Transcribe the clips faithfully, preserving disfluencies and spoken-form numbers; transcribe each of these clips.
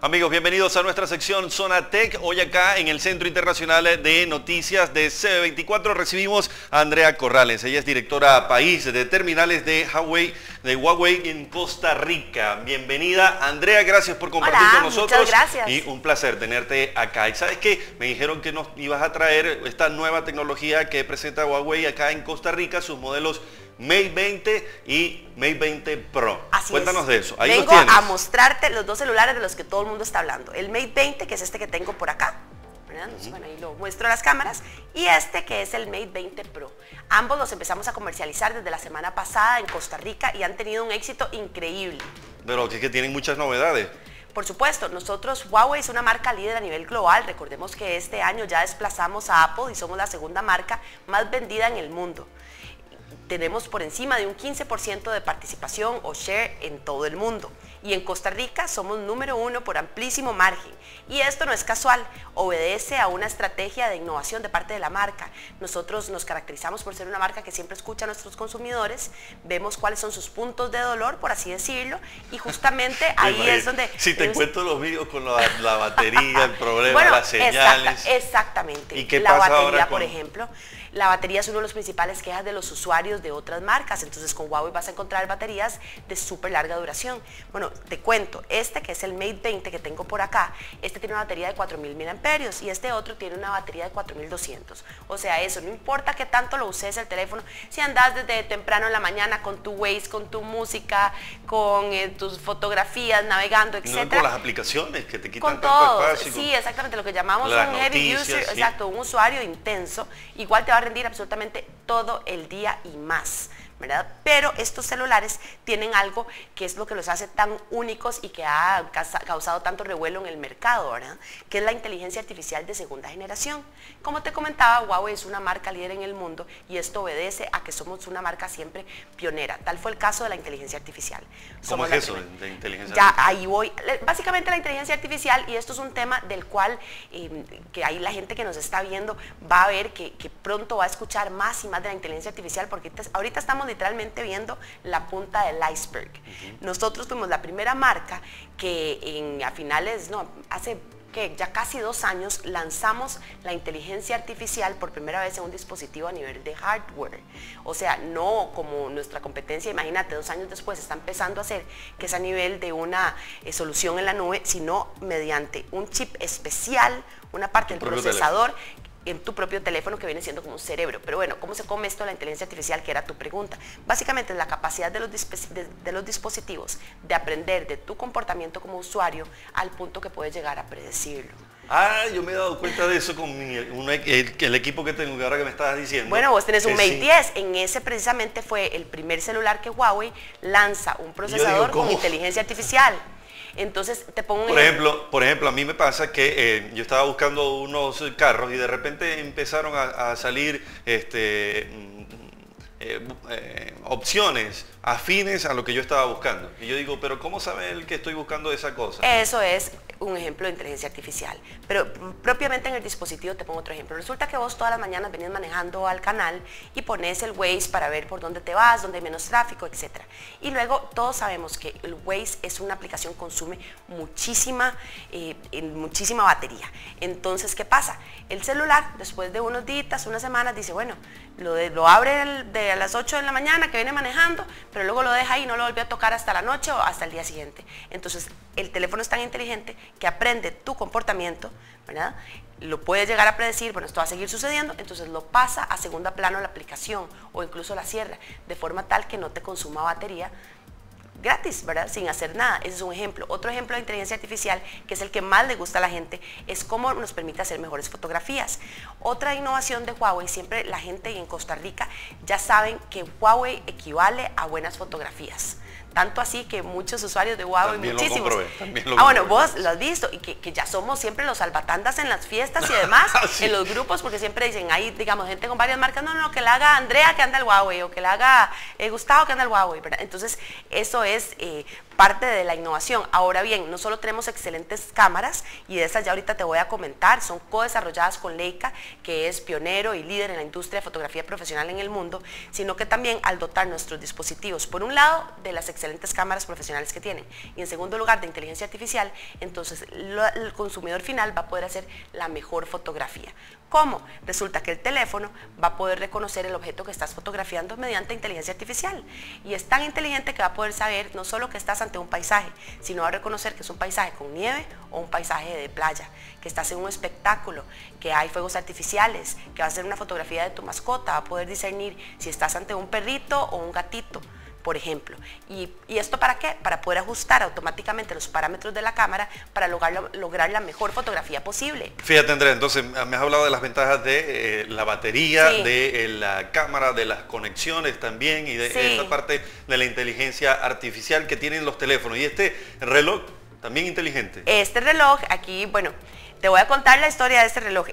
Amigos, bienvenidos a nuestra sección Zona Tech. Hoy acá en el Centro Internacional de Noticias de C B veinticuatro recibimos a Andrea Corrales. Ella es directora país de terminales de Huawei, de Huawei en Costa Rica. Bienvenida, Andrea, gracias por compartir Hola, con nosotros. muchas gracias. Y un placer tenerte acá. Y ¿sabes qué? Me dijeron que nos ibas a traer esta nueva tecnología que presenta Huawei acá en Costa Rica, sus modelos Mate veinte y Mate veinte Pro. Así Cuéntanos es. de eso. Ahí Vengo los tienes. a mostrarte los dos celulares de los que todo el mundo está hablando. El Mate veinte, que es este que tengo por acá, ¿verdad? Uh-huh. Bueno, ahí lo muestro a las cámaras. Y este que es el Mate veinte Pro. Ambos los empezamos a comercializar desde la semana pasada en Costa Rica y han tenido un éxito increíble. Pero que, que tienen muchas novedades. Por supuesto, nosotros, Huawei es una marca líder a nivel global. Recordemos que este año ya desplazamos a Apple y somos la segunda marca más vendida en el mundo. Tenemos por encima de un quince por ciento de participación o share en todo el mundo. Y en Costa Rica somos número uno por amplísimo margen. Y esto no es casual, obedece a una estrategia de innovación de parte de la marca. Nosotros nos caracterizamos por ser una marca que siempre escucha a nuestros consumidores, vemos cuáles son sus puntos de dolor, por así decirlo, y justamente ahí es donde... Si te tenemos... cuento los vídeos con la, la batería, el problema, bueno, las señales... Exacta, exactamente. ¿Y qué la pasa batería, ahora con... por ejemplo, la batería es uno de los principales quejas de los usuarios de otras marcas, entonces con Huawei vas a encontrar baterías de súper larga duración. Bueno, te cuento, este que es el Mate veinte que tengo por acá, este tiene una batería de cuatro mil miliamperios y este otro tiene una batería de cuatro mil doscientos. O sea, eso, no importa qué tanto lo uses el teléfono, si andas desde temprano en la mañana con tu Waze, con tu música, con eh, tus fotografías, navegando, etcétera. No, con las aplicaciones que te quitan con tanto todo, espacio. sí, exactamente, lo que llamamos Las un heavy noticias, user, sí. exacto, un usuario intenso, igual te va a rendir absolutamente todo el día y más, ¿verdad? Pero estos celulares tienen algo que es lo que los hace tan únicos y que ha causado tanto revuelo en el mercado, ¿verdad? Que es la inteligencia artificial de segunda generación. Como te comentaba, Huawei es una marca líder en el mundo y esto obedece a que somos una marca siempre pionera. Tal fue el caso de la inteligencia artificial. ¿Cómo Somos es eso primera. de inteligencia Ya, artificial? ahí voy. Básicamente la inteligencia artificial, y esto es un tema del cual eh, que ahí la gente que nos está viendo va a ver que, que pronto va a escuchar más y más de la inteligencia artificial, porque ahorita estamos literalmente viendo la punta del iceberg. Uh-huh. Nosotros fuimos la primera marca que en, a finales, no, hace que ya casi dos años lanzamos la inteligencia artificial por primera vez en un dispositivo a nivel de hardware. O sea, no como nuestra competencia, imagínate, dos años después está empezando a hacer que es a nivel de una eh, solución en la nube, sino mediante un chip especial, una parte del procesador, teléfono. En tu propio teléfono que viene siendo como un cerebro. Pero bueno, ¿cómo se come esto de la inteligencia artificial? Que era tu pregunta. Básicamente es la capacidad de los, de, de los dispositivos de aprender de tu comportamiento como usuario al punto que puedes llegar a predecirlo. Ah, yo me he dado cuenta de eso con mi, un, el, el equipo que tengo, ahora que me estabas diciendo. Bueno, vos tenés un Mate sí. diez, en ese precisamente fue el primer celular que Huawei lanza un procesador digo, con inteligencia artificial. Entonces te pongo un por ejemplo, por ejemplo, a mí me pasa que eh, yo estaba buscando unos carros y de repente empezaron a, a salir este, eh, eh, opciones afines a lo que yo estaba buscando. Y yo digo, pero ¿cómo sabe él que estoy buscando esa cosa? Eso es un ejemplo de inteligencia artificial. Pero propiamente en el dispositivo te pongo otro ejemplo. Resulta que vos todas las mañanas venís manejando al canal y pones el Waze para ver por dónde te vas, dónde hay menos tráfico, etcétera. Y luego todos sabemos que el Waze es una aplicación que consume muchísima, eh, muchísima batería. Entonces, ¿qué pasa? El celular, después de unos días, unas semanas, dice, bueno, lo, de, lo abre el, de a las ocho de la mañana que viene manejando, pero luego lo deja ahí y no lo volvió a tocar hasta la noche o hasta el día siguiente. Entonces, el teléfono es tan inteligente que aprende tu comportamiento, ¿verdad? Lo puede llegar a predecir, bueno, esto va a seguir sucediendo, entonces lo pasa a segundo plano la aplicación o incluso la cierra, de forma tal que no te consuma batería gratis, ¿verdad? Sin hacer nada. Ese es un ejemplo. Otro ejemplo de inteligencia artificial, que es el que más le gusta a la gente, es cómo nos permite hacer mejores fotografías. Otra innovación de Huawei, siempre la gente en Costa Rica ya saben que Huawei equivale a buenas fotografías. Tanto así que muchos usuarios de Huawei, también muchísimos. Lo comprobé, también lo ah, bueno, comprobé. vos lo has visto y que, que ya somos siempre los salvatandas en las fiestas y demás, sí. En los grupos, porque siempre dicen, hay, digamos, gente con varias marcas, no, no, no, que la haga Andrea que anda el Huawei o que la haga eh, Gustavo que anda el Huawei, ¿verdad? Entonces, eso es eh, parte de la innovación. Ahora bien, no solo tenemos excelentes cámaras, y de esas ya ahorita te voy a comentar, son co-desarrolladas con Leica, que es pionero y líder en la industria de fotografía profesional en el mundo, sino que también al dotar nuestros dispositivos, por un lado, de las excelentes cámaras profesionales que tienen, y en segundo lugar, de inteligencia artificial, entonces lo, el consumidor final va a poder hacer la mejor fotografía. ¿Cómo? Resulta que el teléfono va a poder reconocer el objeto que estás fotografiando mediante inteligencia artificial, y es tan inteligente que va a poder saber no solo que estás ante un paisaje, sino va a reconocer que es un paisaje con nieve o un paisaje de playa, que estás en un espectáculo, que hay fuegos artificiales, que va a hacer una fotografía de tu mascota, va a poder discernir si estás ante un perrito o un gatito, por ejemplo. ¿Y, y esto para qué? Para poder ajustar automáticamente los parámetros de la cámara para lograr, lograr la mejor fotografía posible. Fíjate, Andrea, entonces me has hablado de las ventajas de eh, la batería, sí. de eh, la cámara, de las conexiones también, y de sí. esta parte de la inteligencia artificial que tienen los teléfonos. Y este reloj también inteligente. Este reloj aquí, bueno, te voy a contar la historia de este reloj.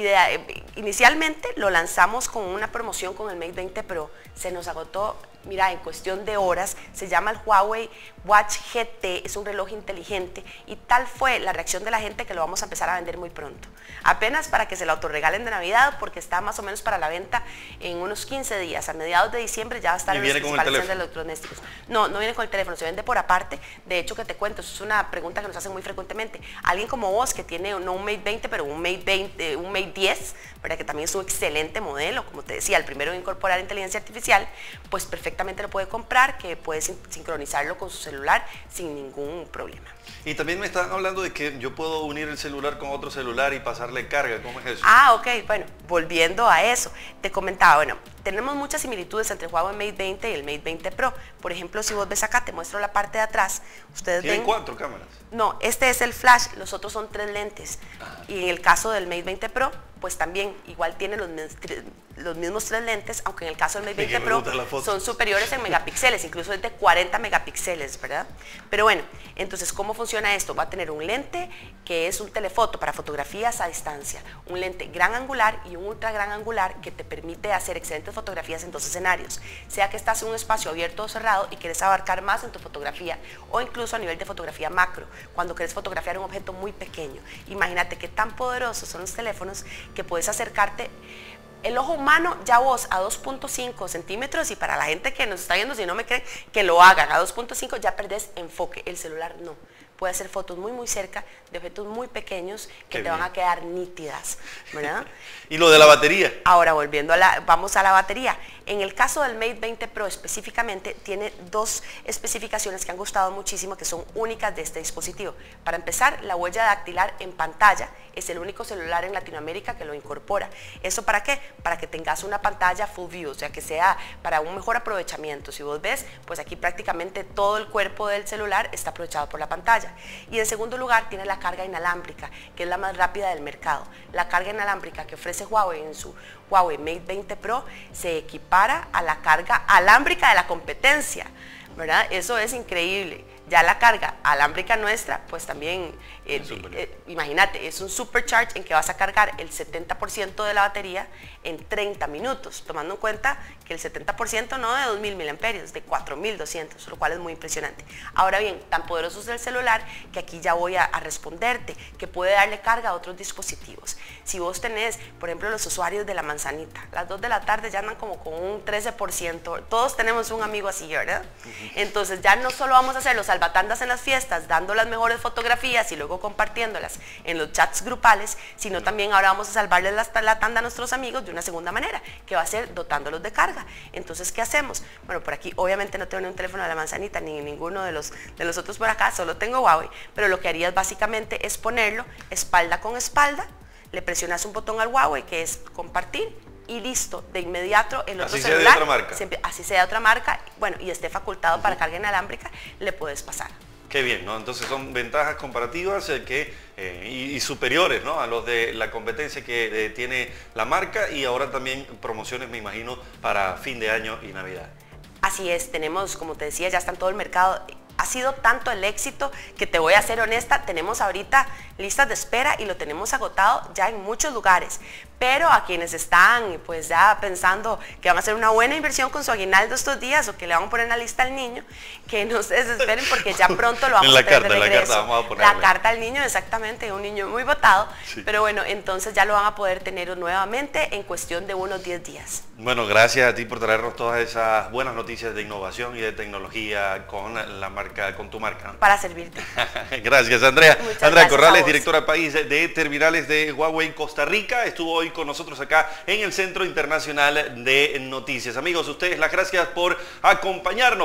Inicialmente lo lanzamos con una promoción con el Mate veinte Pro, se nos agotó, mira, en cuestión de horas. Se llama el Huawei Watch G T, es un reloj inteligente, y tal fue la reacción de la gente que lo vamos a empezar a vender muy pronto. Apenas para que se lo autorregalen de Navidad, porque está más o menos para la venta en unos quince días. A mediados de diciembre ya va a estar en los principales centros de electrodomésticos. No, no viene con el teléfono, se vende por aparte. De hecho, que te cuento, eso es una pregunta que nos hacen muy frecuentemente. Alguien como vos, que tiene no un Mate veinte, pero un Mate veinte, un Mate diez, ¿verdad? Que también es un excelente modelo, como te decía, el primero en incorporar inteligencia artificial, pues perfectamente lo puede comprar, que puede sin sincronizarlo con su celular sin ningún problema. Y también me estaban hablando de que yo puedo unir el celular con otro celular y pasarle carga. ¿Cómo es eso? Ah, ok, bueno, volviendo a eso, te comentaba, bueno, tenemos muchas similitudes entre el Huawei Mate veinte y el Mate veinte Pro. Por ejemplo, si vos ves acá, te muestro la parte de atrás. Ustedes ¿Tienen ven, cuatro cámaras? No, este es el flash, los otros son tres lentes. Ah. Y en el caso del Mate veinte Pro, pues también igual tiene los, los mismos tres lentes, aunque en el caso del Mate veinte Pro son superiores en megapíxeles, incluso es de cuarenta megapíxeles, ¿verdad? Pero bueno, entonces, ¿cómo funciona esto? Va a tener un lente que es un telefoto para fotografías a distancia, un lente gran angular y un ultra gran angular que te permite hacer excelentes fotografías en dos escenarios, sea que estás en un espacio abierto o cerrado y quieres abarcar más en tu fotografía, o incluso a nivel de fotografía macro, cuando quieres fotografiar un objeto muy pequeño. Imagínate qué tan poderosos son los teléfonos que puedes acercarte. El ojo humano, ya vos a dos punto cinco centímetros, y para la gente que nos está viendo, si no me creen, que lo hagan a dos punto cinco, ya perdés enfoque. El celular no. Puede hacer fotos muy muy cerca de objetos muy pequeños que Qué te bien. van a quedar nítidas, ¿verdad? ¿Y lo de la batería? Ahora, volviendo a la, vamos a la batería. En el caso del Mate veinte Pro específicamente, tiene dos especificaciones que han gustado muchísimo, que son únicas de este dispositivo. Para empezar, la huella dactilar en pantalla, es el único celular en Latinoamérica que lo incorpora. ¿Eso para qué? Para que tengas una pantalla full view, o sea, que sea para un mejor aprovechamiento. Si vos ves, pues aquí prácticamente todo el cuerpo del celular está aprovechado por la pantalla. Y en segundo lugar, tiene la carga inalámbrica, que es la más rápida del mercado. La carga inalámbrica que ofrece Huawei en su Huawei Mate veinte Pro se equipara a la carga alámbrica de la competencia, ¿verdad? Eso es increíble. Ya la carga alámbrica nuestra, pues también, eh, eh, imagínate, es un supercharge en que vas a cargar el setenta por ciento de la batería en treinta minutos, tomando en cuenta que el setenta por ciento no de dos mil miliamperios, de cuatro mil doscientos, lo cual es muy impresionante. Ahora bien, tan poderoso es el celular que aquí ya voy a, a responderte, que puede darle carga a otros dispositivos. Si vos tenés, por ejemplo, los usuarios de la manzanita, las dos de la tarde ya andan como con un trece por ciento, todos tenemos un amigo así, ¿verdad? Entonces ya no solo vamos a hacer los salvatandas en las fiestas, dando las mejores fotografías y luego compartiéndolas en los chats grupales, sino también ahora vamos a salvarles la, la tanda a nuestros amigos de una segunda manera, que va a ser dotándolos de carga. Entonces, ¿qué hacemos? Bueno, por aquí obviamente no tengo ni un teléfono de la manzanita, ni ninguno de los, de los otros por acá, solo tengo Huawei, pero lo que harías básicamente es ponerlo espalda con espalda, le presionas un botón al Huawei que es compartir, y listo, de inmediato el otro así celular, sea de otra marca. Siempre, así sea de otra marca, bueno, y esté facultado uh-huh. para carga inalámbrica, le puedes pasar. Qué bien, ¿no? Entonces son ventajas comparativas eh, que, eh, y, y superiores, ¿no?, a los de la competencia que eh, tiene la marca, y ahora también promociones, me imagino, para fin de año y Navidad. Así es, tenemos, como te decía, ya está en todo el mercado. ha sido tanto el éxito que, te voy a ser honesta, tenemos ahorita listas de espera y lo tenemos agotado ya en muchos lugares. Pero a quienes están pues ya pensando que van a hacer una buena inversión con su aguinaldo estos días o que le van a poner en la lista al niño, que no se desesperen porque ya pronto lo vamos la a tener carta, de regreso. La carta, vamos a ponerle. La carta al niño, exactamente, un niño muy votado, sí. Pero bueno, entonces ya lo van a poder tener nuevamente en cuestión de unos diez días. Bueno, gracias a ti por traernos todas esas buenas noticias de innovación y de tecnología con la marca, con tu marca. Para servirte. Gracias, Andrea. Muchas Andrea gracias Corrales, directora país de terminales de Huawei Costa Rica, estuvo hoy con nosotros acá en el Centro Internacional de Noticias. Amigos, ustedes las gracias por acompañarnos.